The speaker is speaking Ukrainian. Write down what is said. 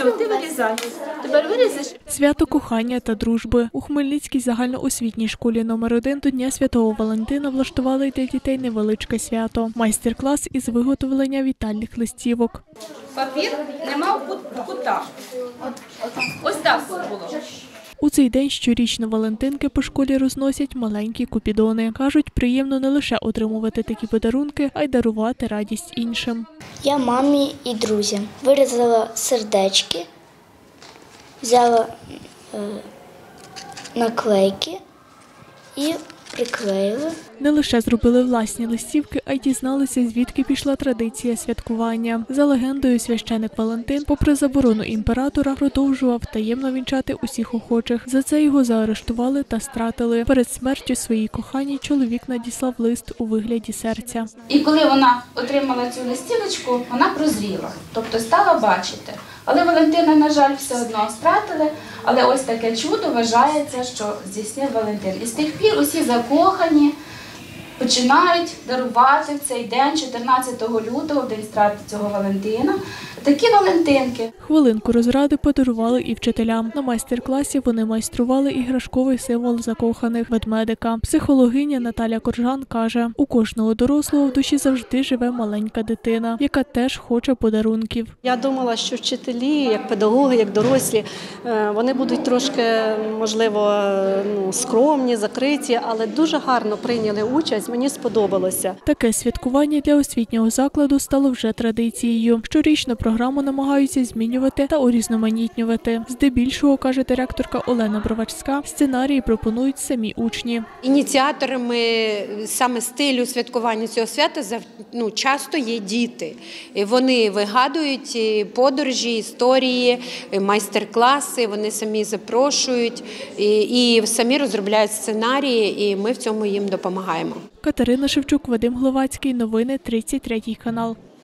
Все, ти вирізай. Тепер вирізеш. Свято кохання та дружби. У Хмельницькій загальноосвітній школі номер 1 до Дня Святого Валентина влаштували для дітей невеличке свято. Майстер-клас із виготовлення вітальних листівок. Папір не мав кута. Ось так було. У цей день щорічно валентинки по школі розносять маленькі купідони. Кажуть, приємно не лише отримувати такі подарунки, а й дарувати радість іншим. Я мамі і друзям вирізала сердечки, взяла наклейки і приклеїла. Не лише зробили власні листівки, а й дізналися, звідки пішла традиція святкування. За легендою, священик Валентин, попри заборону імператора, продовжував таємно вінчати усіх охочих. За це його заарештували та стратили. Перед смертю своїй коханій чоловік надіслав лист у вигляді серця. І коли вона отримала цю листівочку, вона прозріла, тобто стала бачити. Але Валентина, на жаль, все одно стратили, але ось таке чудо вважається, що здійснив Валентин. І з тих пір усі закохані починають дарувати в цей день, 14 лютого, в день страти цього Валентина, такі валентинки. Хвилинку розради подарували і вчителям. На майстер-класі вони майстрували іграшковий символ закоханих – ведмедика. Психологиня Наталя Коржан каже, у кожного дорослого в душі завжди живе маленька дитина, яка теж хоче подарунків. Я думала, що вчителі, як педагоги, як дорослі, вони будуть трошки, можливо, скромні, закриті, але дуже гарно прийняли участь, мені сподобалося. Таке святкування для освітнього закладу стало вже традицією. Щорічно програму намагаються змінювати та урізноманітнювати. Здебільшого, каже директорка Олена Бровачська, сценарії пропонують самі учні. Ініціаторами саме стилю святкування цього свята часто є діти. Вони вигадують подорожі, історії, майстер-класи, вони самі запрошують і самі розробляють сценарії, і ми в цьому їм допомагаємо. Катерина Шевчук, Вадим Гловацький. Новини 33 канал.